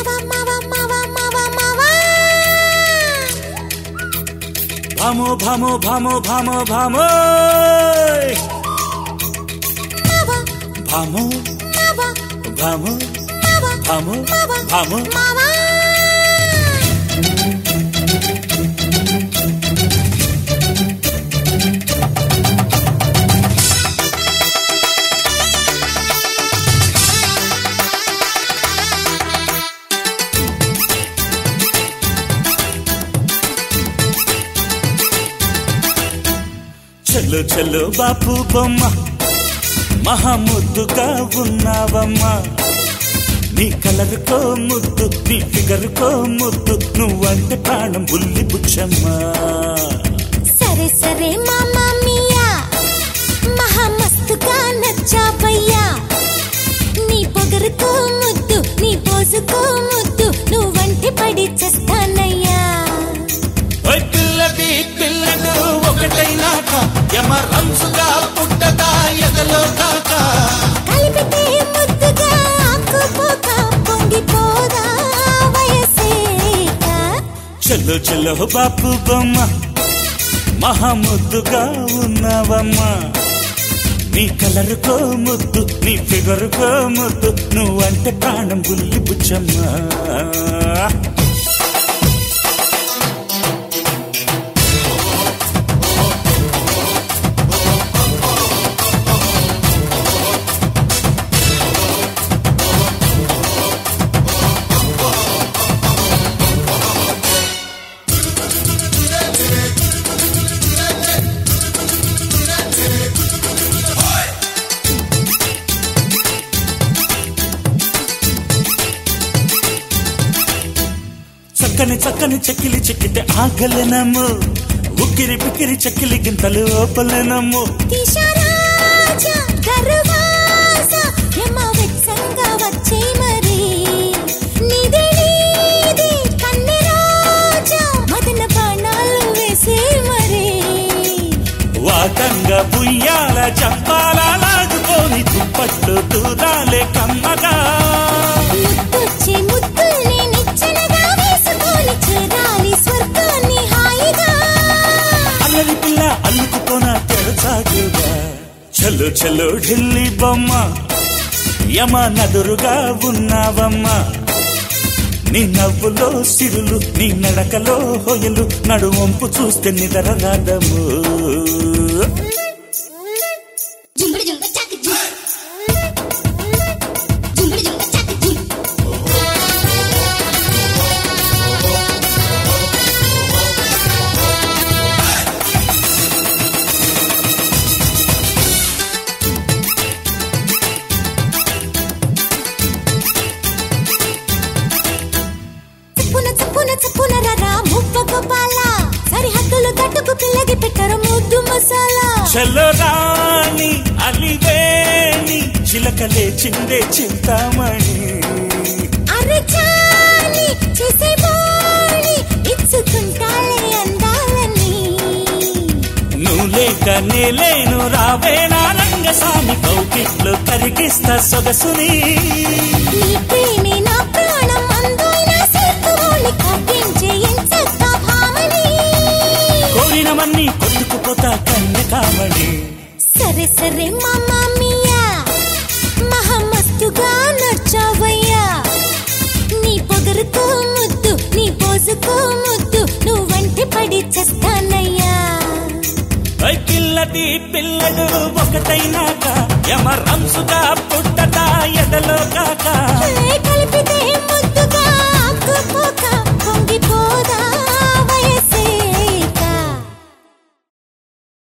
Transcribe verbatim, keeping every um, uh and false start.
Vamo, vamo, vamo, vamo, vamo. Vamo, vamo, vamo, vamo. చలో చలో బాపు బొమ్మ మహాముద్దుగా ఉన్నావమ్మా నీ కలరుకో ముద్దు నీ ఫిగరుకో ముద్దు నువ్వంటే ప్రాణం బుల్లి బుచ్చమ్మా సరే సరే మామా మియా మహామస్తుగా నచ్చావయ్యా నీ పొగరుకో ముద్దు నీ పోజుకో ముద్దు నువ్వంటే పడి చేస్తానయ్యా ఓయ్ పిల్లది పిల్లడు ఒకటైనాక యమ రంసుగా పుట్టదా ఎదలో కాక కలిపితే ముద్దుగా ఆకుపోక పొంగిపోదా వయసేక చలో చలో బాపు బొమ్మ మహాముద్దుగా ఉన్నావమ్మా నీ కలరుకో ముద్దు నీ ఫిగరుకో ముద్దు నువ్వంటే ప్రాణం బుల్లి బుచ్చమ్మా చక్కని చక్కని చెక్కిలి చెక్కితే ఆగలేనమ్ము ఉక్కిరి పిక్కిరి చెక్కిలి గింతలు ఓపలేనమ్ము దిశరాజా దర్వాజా యమ వెచ్చంగా వచ్చే మరి నీదే నీదే కన్నె రాజా మదన బాణాలు వేసే మరి వాటంగా బుయ్యాల చంపాల లాగుకొని దుప్పట్లు దూరాలే కమ్మగా ముద్దొచ్చి ముద్దుల్ని నిచ్చెనగా వేసుకొని చేరాలి స్వర్గాన్ని హాయిగా అల్లరి పిల్ల అల్లుకుపోన తెరచాగుగా చలో చలో ఢిల్లీ బొమ్మ యమ నదురుగా ఉన్నావమ్మా నీ నవ్వులో సిరులు నీ నడకలో హొయలు నడువంపు చూస్తే నిదర రాదము చలో రాణి అలివేణి చిలకలే చిందే చింతామణి అరచాలి చేసే బాణి ఇచ్చుకుంటాలే అందాలని నువ్వు లేక నేలేను రావేనా రంగసామి కౌకిట్లో కరిగిస్తా సొగసుని నీ ప్రేమే నా ప్రాణం అందోయినా సేతువుని కవ్వించే ఎంచక్క భామని కోరినవన్నీ కొట్టుకుపోతా కన్నె కామడి సరే సరే మామా మియా మహామస్తుగా నచ్చావయ్యా నీ పొగరుకో ముద్దు నీ పోజుకో ముద్దు నువ్వంటే పడి చేస్తానయ్యా పిల్లది పిల్లడు ఒకటైనాక యమ రంసుగా పుట్టదా ఎదలో కాక